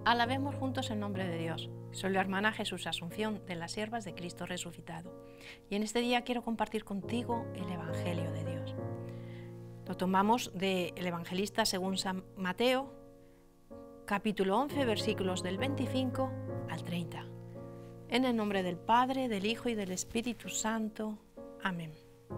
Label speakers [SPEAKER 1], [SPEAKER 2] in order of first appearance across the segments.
[SPEAKER 1] Alabemos juntos el nombre de Dios. Soy la hermana Jesús Asunción de las Siervas de Cristo Resucitado. Y en este día quiero compartir contigo el Evangelio de Dios. Lo tomamos del Evangelista según San Mateo, capítulo 11, versículos del 25 al 30. En el nombre del Padre, del Hijo y del Espíritu Santo. Amén.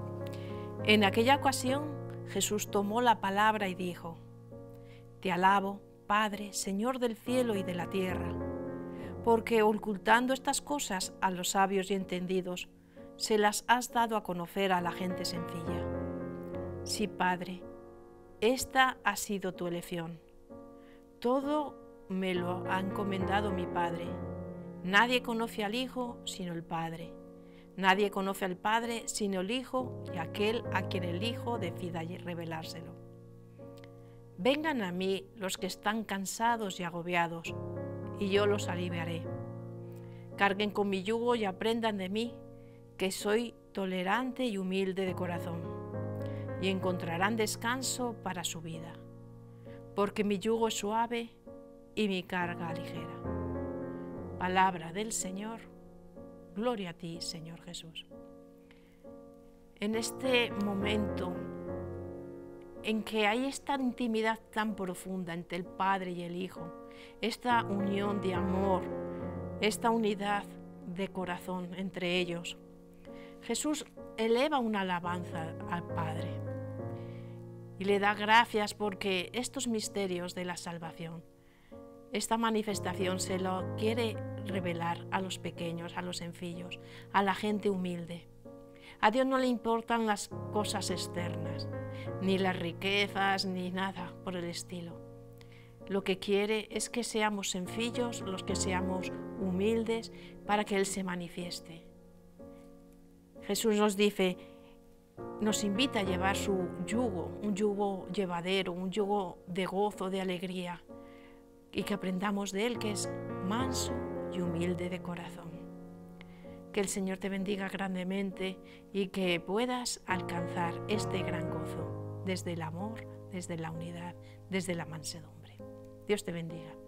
[SPEAKER 1] En aquella ocasión, Jesús tomó la palabra y dijo: Te alabo, Padre, Señor del cielo y de la tierra, porque ocultando estas cosas a los sabios y entendidos, se las has dado a conocer a la gente sencilla. Sí, Padre, esta ha sido tu elección. Todo me lo ha encomendado mi Padre. Nadie conoce al Hijo sino el Padre. Nadie conoce al Padre sino el Hijo y aquel a quien el Hijo decida revelárselo. Vengan a mí los que están cansados y agobiados, y yo los aliviaré. Carguen con mi yugo y aprendan de mí, que soy tolerante y humilde de corazón, y encontrarán descanso para su vida, porque mi yugo es suave y mi carga ligera. Palabra del Señor, gloria a ti, Señor Jesús. En este momento en que hay esta intimidad tan profunda entre el Padre y el Hijo, esta unión de amor, esta unidad de corazón entre ellos, Jesús eleva una alabanza al Padre y le da gracias porque estos misterios de la salvación, esta manifestación se lo quiere revelar a los pequeños, a los sencillos, a la gente humilde. A Dios no le importan las cosas externas, ni las riquezas, ni nada por el estilo. Lo que quiere es que seamos sencillos, los que seamos humildes, para que Él se manifieste. Jesús nos invita a llevar su yugo, un yugo llevadero, un yugo de gozo, de alegría, y que aprendamos de Él, que es manso y humilde de corazón. Que el Señor te bendiga grandemente y que puedas alcanzar este gran gozo desde el amor, desde la unidad, desde la mansedumbre. Dios te bendiga.